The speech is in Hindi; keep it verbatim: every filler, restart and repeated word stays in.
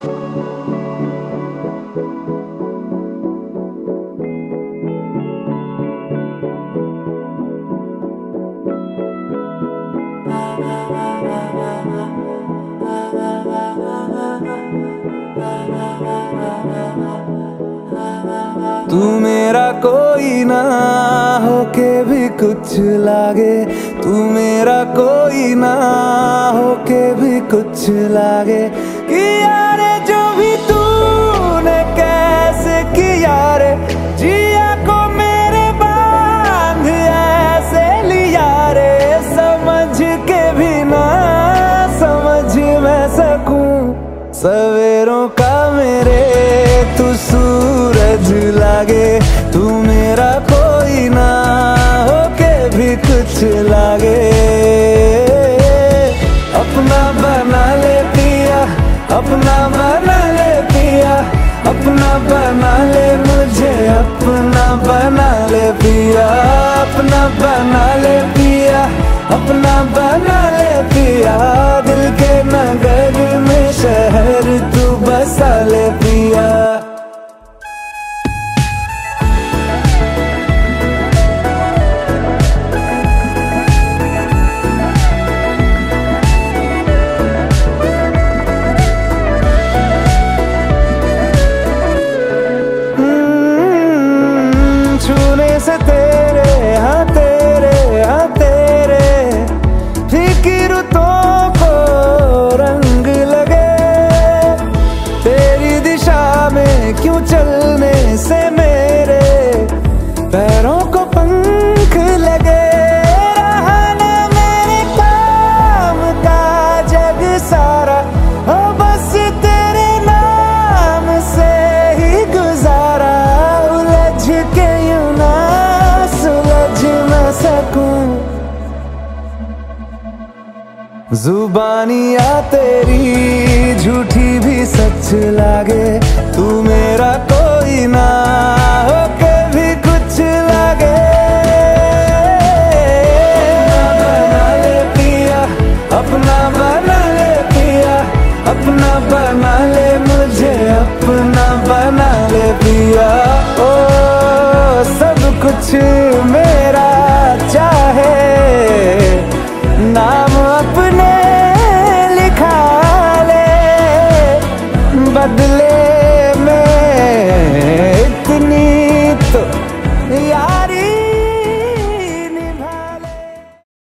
तू मेरा कोई ना होके भी कुछ लागे, तू मेरा कोई ना होके भी कुछ लागे। किया रे जो भी तूने कैसे किया रे, जिया को मेरे बांध ऐसे लिया रे। समझ के भी ना समझ मैं सकूं सवेरों का मेरे तू सूरज लागे। तू मेरा कोई ना होके भी कुछ लागे। अपना बना ले पिया, अपना बना ले पिया, अपना बना ले मुझे, अपना बना ले पिया, अपना बना ले पिया, अपना बना ले पिया। दिल के नगर में शहर तू बसा ले पिया। छूने से तेरे हाँ तेरे हाँ तेरे फीकी रुतों को रंग लगे। तेरी दिशा में क्यों चलने से मेरे पैरों को पंख लगे। रहा ना मेरे काम का जग सारा, हो बस तेरे नाम से ही गुजारा। उलझ के यूं ना सुलझ न सकूं, जुबानियाँ तेरी झूठी भी सच लागे। तू मेरा कोई ना होके भी कुछ लागे। अपना बना ले पिया, अपना बना ले मुझे, अपना बना ले पिया। ओ सब कुछ मेरा